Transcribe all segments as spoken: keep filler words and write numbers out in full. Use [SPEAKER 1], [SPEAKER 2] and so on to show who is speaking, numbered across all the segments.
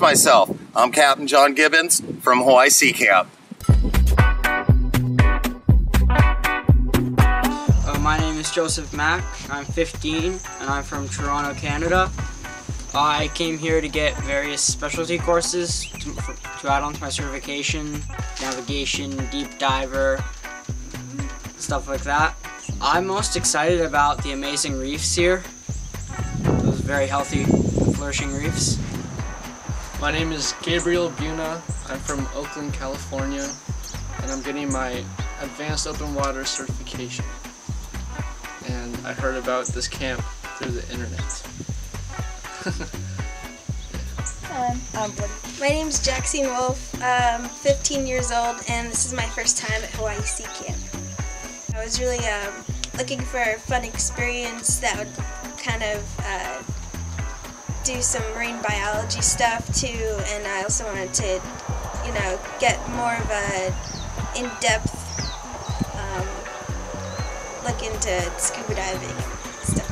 [SPEAKER 1] myself. I'm Captain John Gibbons from Hawaii Sea Camp.
[SPEAKER 2] Uh, my name is Joseph Mack. I'm fifteen and I'm from Toronto, Canada. I came here to get various specialty courses to, to add on to my certification, navigation, deep diver, stuff like that. I'm most excited about the amazing reefs here. Those very healthy, flourishing reefs.
[SPEAKER 3] My name is Gabriel Buna. I'm from Oakland, California, and I'm getting my advanced open water certification. And I heard about this camp through the internet.
[SPEAKER 4] um, um, my name's Jackson Wolf. I'm fifteen years old, and this is my first time at Hawaii Sea Camp. I was really um, looking for a fun experience that would kind of uh, do some marine biology stuff too, and I also wanted to, you know, get more of a in-depth um, look into scuba diving and stuff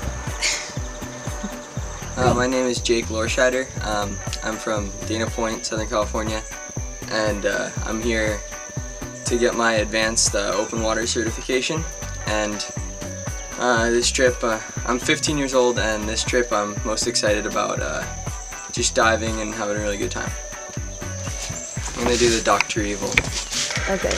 [SPEAKER 4] like that.
[SPEAKER 5] uh, my name is Jake Lorscheider. Um, I'm from Dana Point, Southern California, and uh, I'm here to get my advanced uh, open water certification. And uh, this trip, uh, I'm fifteen years old, and this trip I'm most excited about uh, just diving and having a really good time. I'm gonna do the Doctor Evil.
[SPEAKER 4] Okay.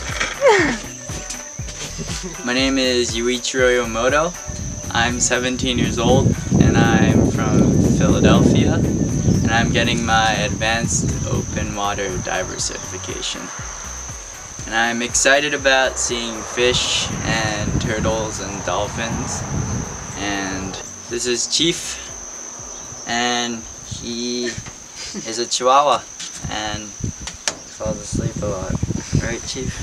[SPEAKER 6] My name is Yuichiro Yomoto. I'm seventeen years old and I'm from Philadelphia, and I'm getting my advanced open water diver certification. And I'm excited about seeing fish and turtles and dolphins. And this is Chief, and he is a Chihuahua and falls asleep a lot. Right, Chief?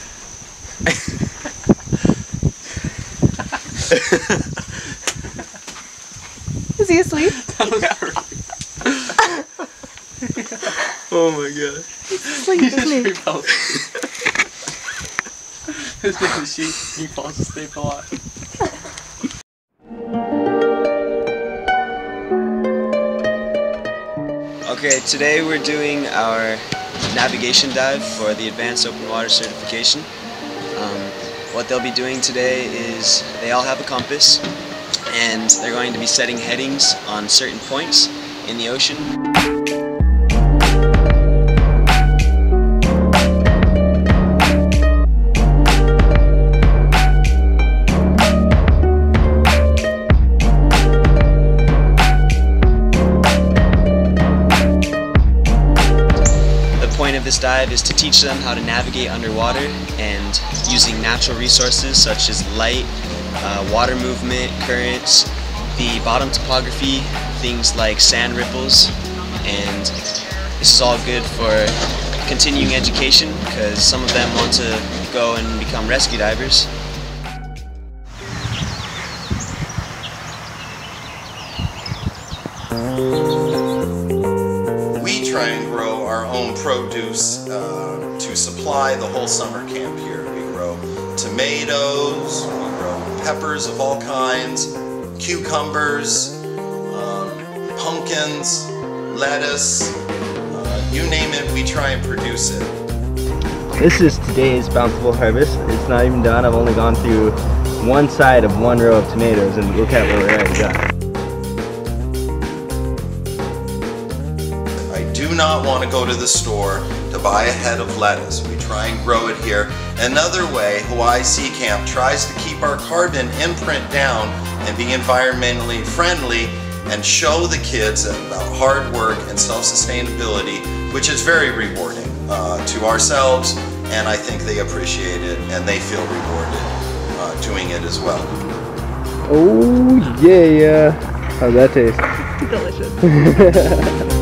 [SPEAKER 4] Is he asleep?
[SPEAKER 6] Oh my god.
[SPEAKER 4] He's asleep, isn't he?
[SPEAKER 3] His name is Chief. He falls asleep a lot.
[SPEAKER 7] Okay, today we're doing our navigation dive for the Advanced Open Water Certification. Um, what they'll be doing today is they all have a compass, and they're going to be setting headings on certain points in the ocean. The point of this dive is to teach them how to navigate underwater and using natural resources such as light, uh, water movement, currents, the bottom topography, things like sand ripples, and this is all good for continuing education because some of them want to go and become rescue divers.
[SPEAKER 1] We try and grow our own produce uh, to supply the whole summer camp here. We grow tomatoes, we grow peppers of all kinds, cucumbers, um, pumpkins, lettuce, uh, you name it, we try and produce it.
[SPEAKER 8] This is today's bountiful harvest. It's not even done. I've only gone through one side of one row of tomatoes, and look at where we're already at.
[SPEAKER 1] I do not want to go to the store to buy a head of lettuce. We try and grow it here. Another way Hawaii Sea Camp tries to keep our carbon imprint down and be environmentally friendly and show the kids about hard work and self-sustainability, which is very rewarding uh, to ourselves, and I think they appreciate it and they feel rewarded uh, doing it as well.
[SPEAKER 8] Oh yeah! How's that taste?
[SPEAKER 4] Delicious.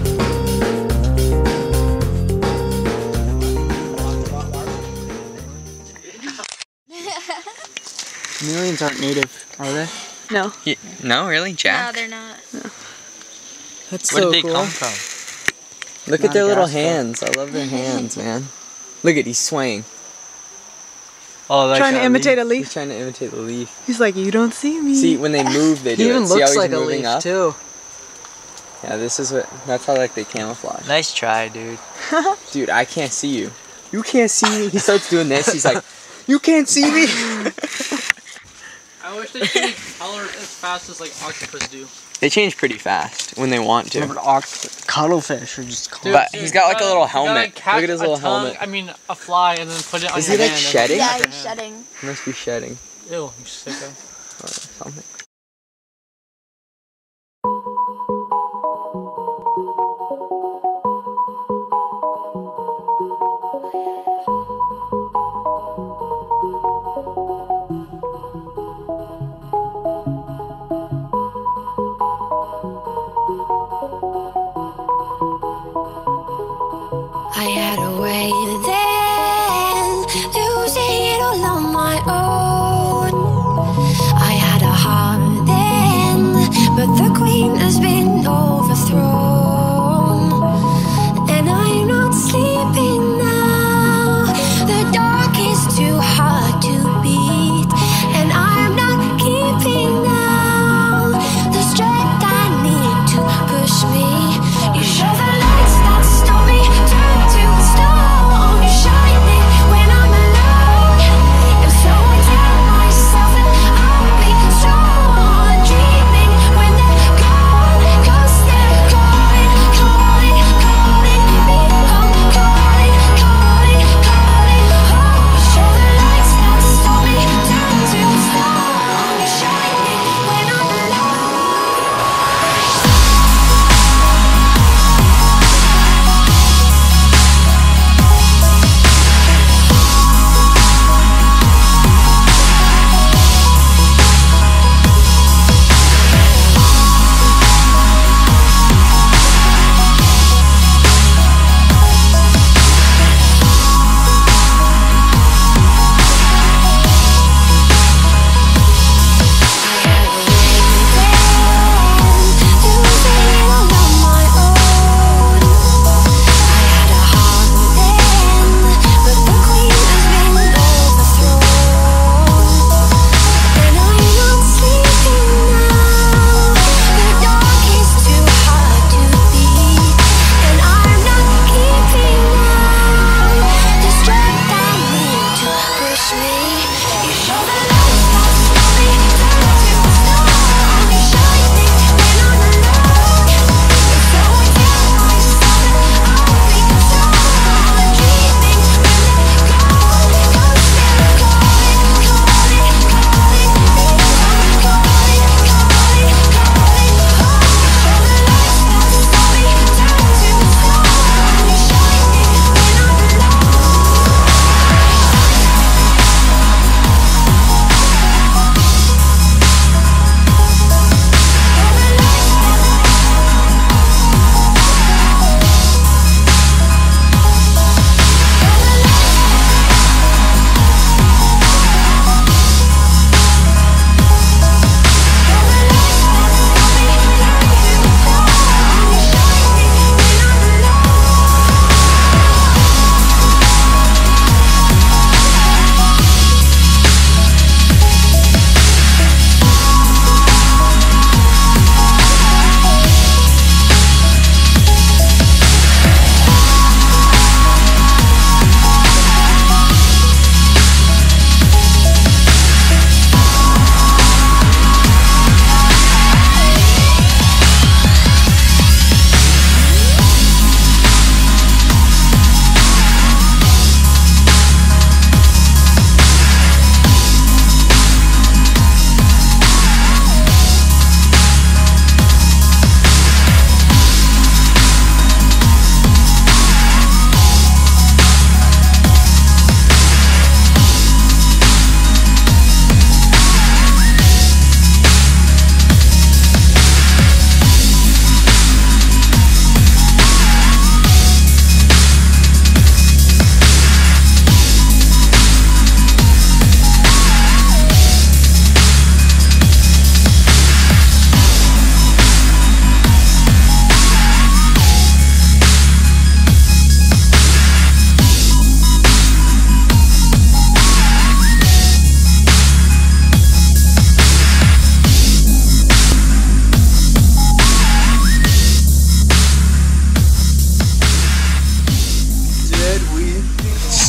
[SPEAKER 2] Chameleons aren't native, are they?
[SPEAKER 4] No.
[SPEAKER 6] Yeah, no, really, Jack?
[SPEAKER 4] No, they're not. No.
[SPEAKER 2] That's
[SPEAKER 6] Where
[SPEAKER 2] so
[SPEAKER 6] did they
[SPEAKER 2] cool.
[SPEAKER 6] come from?
[SPEAKER 5] Look at their little
[SPEAKER 2] Madagascar.
[SPEAKER 5] hands. I love their hands, man. Look at, he's swaying.
[SPEAKER 6] Oh, like
[SPEAKER 9] Trying to imitate a
[SPEAKER 5] He's
[SPEAKER 9] leaf.
[SPEAKER 5] trying to imitate the leaf.
[SPEAKER 9] He's like, you don't see me.
[SPEAKER 5] See, when they move, they do
[SPEAKER 2] He even
[SPEAKER 5] it. See how
[SPEAKER 2] looks
[SPEAKER 5] he's
[SPEAKER 2] like a
[SPEAKER 5] moving
[SPEAKER 2] leaf
[SPEAKER 5] up?
[SPEAKER 2] too.
[SPEAKER 5] Yeah, this is what, that's how like they camouflage.
[SPEAKER 6] Nice try, dude.
[SPEAKER 5] Dude, I can't see you. You can't see me. He starts doing this. He's like, you can't see me.
[SPEAKER 3] I wish they could color as fast as like octopus do.
[SPEAKER 5] They change pretty fast when they want to.
[SPEAKER 2] Yeah, but oct- cuttlefish are just
[SPEAKER 3] Dude,
[SPEAKER 5] But
[SPEAKER 3] dude,
[SPEAKER 5] he's got
[SPEAKER 3] you
[SPEAKER 5] like a
[SPEAKER 3] gotta-
[SPEAKER 5] little
[SPEAKER 3] you gotta
[SPEAKER 5] helmet.
[SPEAKER 3] catch
[SPEAKER 5] Look at his
[SPEAKER 3] a
[SPEAKER 5] little
[SPEAKER 3] tongue,
[SPEAKER 5] helmet.
[SPEAKER 3] I mean, a fly, and then put it on
[SPEAKER 5] Is
[SPEAKER 3] your
[SPEAKER 5] he, like,
[SPEAKER 3] hand.
[SPEAKER 5] shedding?
[SPEAKER 4] Yeah,
[SPEAKER 3] And
[SPEAKER 4] he's shedding.
[SPEAKER 5] He must be shedding
[SPEAKER 3] Ew, you sicko.
[SPEAKER 5] or something.
[SPEAKER 9] I had a way then, losing it all on my own. I had a heart then, but the queen has been overthrown. And I'm not sleeping now, the dark is too hard to beat. And I'm not keeping now the strength I need to push me. You show the lights that stop me, turn to stone. You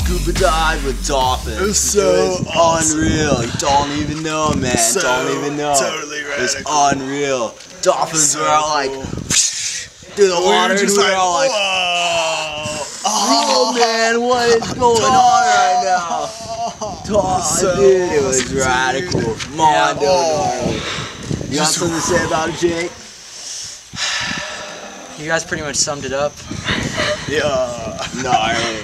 [SPEAKER 10] scuba dive with dolphins.
[SPEAKER 11] It's so
[SPEAKER 10] It's
[SPEAKER 11] awesome.
[SPEAKER 10] unreal. You don't even know, man.
[SPEAKER 11] So
[SPEAKER 10] don't even know.
[SPEAKER 11] totally
[SPEAKER 10] It's
[SPEAKER 11] radical.
[SPEAKER 10] unreal. Dolphins
[SPEAKER 11] So
[SPEAKER 10] were all like
[SPEAKER 11] cool.
[SPEAKER 10] through the
[SPEAKER 11] We
[SPEAKER 10] water,
[SPEAKER 11] were
[SPEAKER 10] and
[SPEAKER 11] just
[SPEAKER 10] we
[SPEAKER 11] like,
[SPEAKER 10] were all like,
[SPEAKER 11] whoa.
[SPEAKER 10] oh man, what is going on right now? Oh,
[SPEAKER 11] So
[SPEAKER 10] dude, it was
[SPEAKER 11] awesome,
[SPEAKER 10] radical.
[SPEAKER 11] dude.
[SPEAKER 10] Mondo,
[SPEAKER 11] Oh.
[SPEAKER 10] gnarly. You got something to say about it, Jake?
[SPEAKER 2] You guys pretty much summed it up.
[SPEAKER 11] Yeah.
[SPEAKER 10] Gnarly.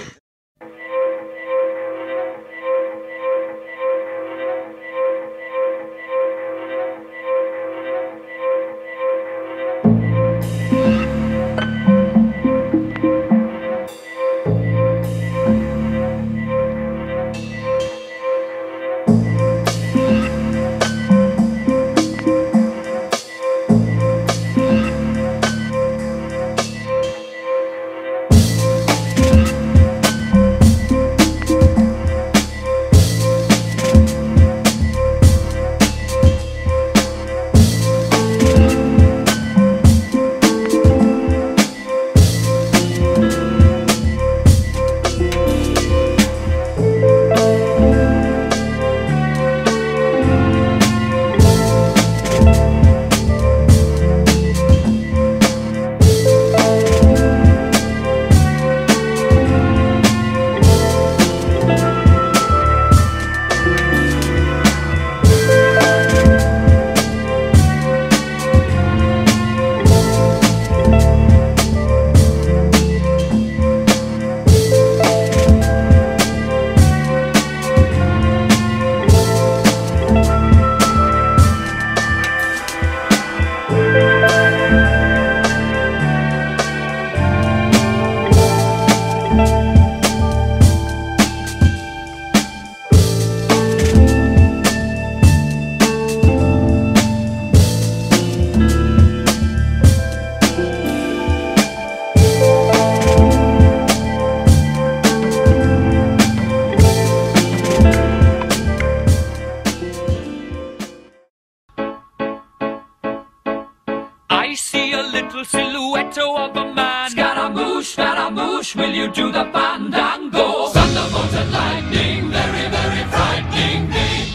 [SPEAKER 12] I see a little silhouette of a man. Scaramouche, Scaramouche, will you do the fandango? Thunderbolt and lightning, very, very frightening me.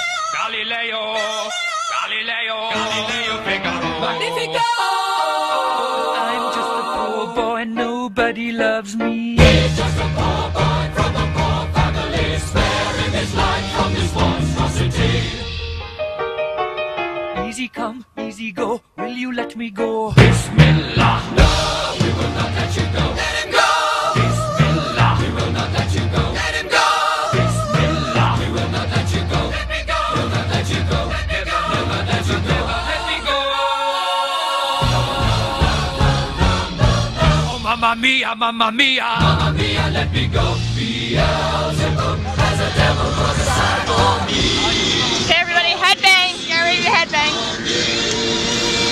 [SPEAKER 12] Galileo, Galileo, Galileo Figaro. Magnifico! I'm just a poor boy, nobody loves me. He's just a poor boy from a poor family, sparing his life from this monstrosity. Easy come, easy go, will you let me go? Bismillah, no, we will not let you go. Let him go! Bismillah, we will not let you go. Let him go! Bismillah, we will not let you go. Let me go! We'll not let you go. Let me go! We'll not let you go. Let me go! Oh, mamma mia, mamma mia, mamma mia, let me go. Beelzebub has a devil put aside for me.
[SPEAKER 13] Okay, everybody, headbang. Get ready to headbang.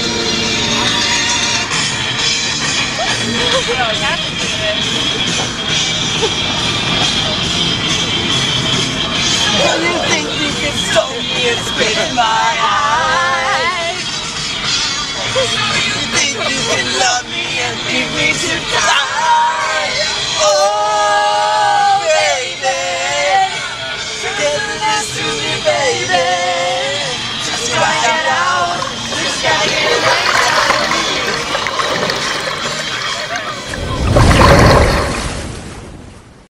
[SPEAKER 13] You have to do it.